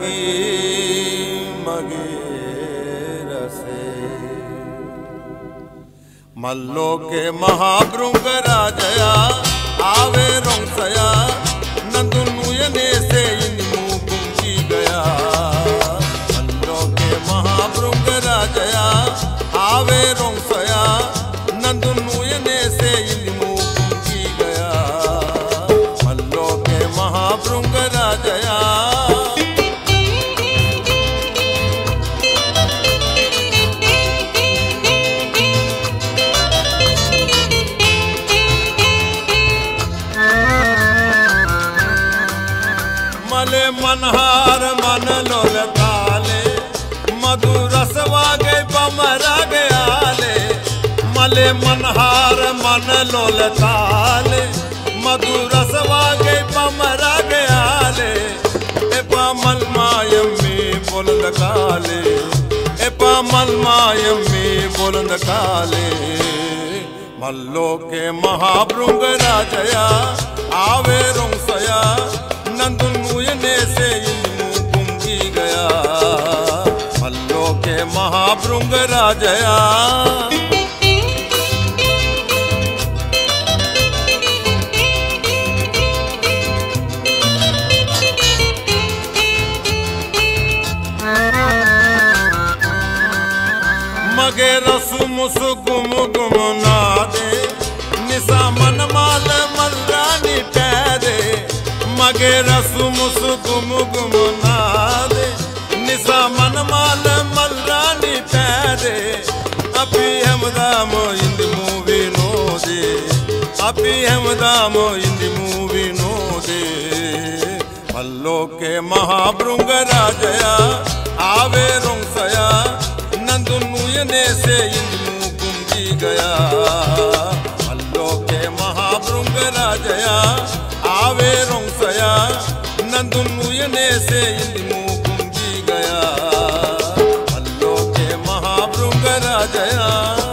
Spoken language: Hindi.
लगी मगेर से। मल्लो के महाभृंग राजया आवे रोंसया नंदुनुयने से इनमु गुंजी गया। मल्लो के महाभृंग राजया आवे रोंसया नंदुनुयने से इनमु गुंजी गया। मल्लो के महाभृंग राजया मले मनहार मन लोल काले मधुरस वागे बमरा गयाले। मले मनहार मन लोल काले मधुरस वागे बमरा गयाले। एपा मलमायम में बुलंद काले एपा मलमायम में बुलंद काले। मल्लो के महाभृंग राजया आवे रोंसया नंदुनुयने से इनमु गुंजी गया। मल्लो के महाभृंग राजया मगे रसु मुसु गुम गुम नादे निशा मन माल मल्रानी पैदे। मगे रसु मुसु गुम गुम नादे निशा मन माल मल्रानी पैदे। अभी हमदाम इन मूवी नो दे अभी हमदाम इन मूवी नो दे। मल्लो के महाभृंग राजया आवे रोंसया नंदुनुयने से इनमु गुंजी गया। मल्लो के महाभृंग राजया आवे रोंसया नंदुनुयने से इनमु गुंजी गया। मल्लो के महाभृंग राजया